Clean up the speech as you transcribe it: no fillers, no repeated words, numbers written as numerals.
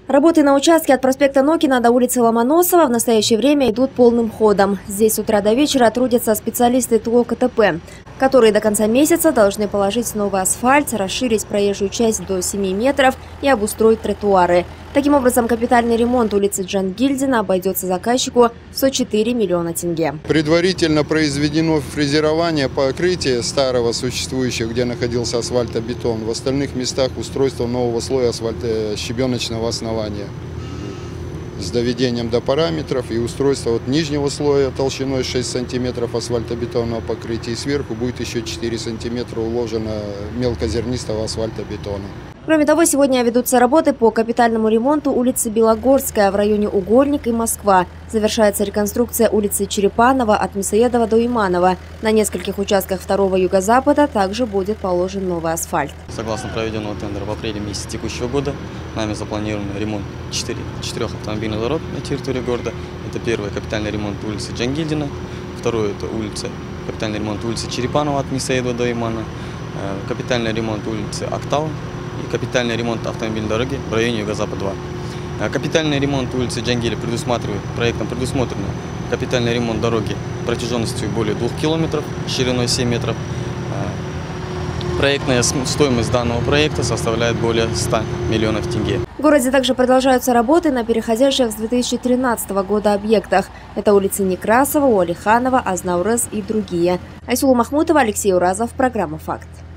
Работы на участке от проспекта Нокина до улицы Ломоносова в настоящее время идут полным ходом. Здесь с утра до вечера трудятся специалисты ТО КТП, которые до конца месяца должны положить новый асфальт, расширить проезжую часть до 7 метров и обустроить тротуары. Таким образом, капитальный ремонт улицы Джангильдина обойдется заказчику в 104 миллиона тенге. Предварительно произведено фрезерование покрытия старого существующего, где находился асфальтобетон. В остальных местах устройство нового слоя асфальтощебеночного основания с доведением до параметров и устройство от нижнего слоя толщиной 6 сантиметров асфальтобетонного покрытия, и сверху будет еще 4 сантиметра уложено мелкозернистого асфальтобетона. Кроме того, сегодня ведутся работы по капитальному ремонту улицы Белогорская в районе Угольник и Москва. Завершается реконструкция улицы Черепанова от Мясоедова до Иманова. На нескольких участках второго юго-запада также будет положен новый асфальт. Согласно проведенного тендера в апреле месяце текущего года, нами запланирован ремонт четырех автомобильных дорог на территории города. Это первый капитальный ремонт улицы Джангильдина, второй это капитальный ремонт улицы Черепанова от Мясоедова до Имана, капитальный ремонт улицы Актау и капитальный ремонт автомобильной дороги в районе Юго-Запад-2. Капитальный ремонт улицы Джангили проектом предусмотрено капитальный ремонт дороги протяженностью более 2 километров, шириной 7 метров. Проектная стоимость данного проекта составляет более 100 миллионов тенге. В городе также продолжаются работы на переходящих с 2013 года объектах. Это улицы Некрасова, Уалиханова, Азнаурез и другие. Айсула Махмутова, Алексей Уразов, программа «Факт».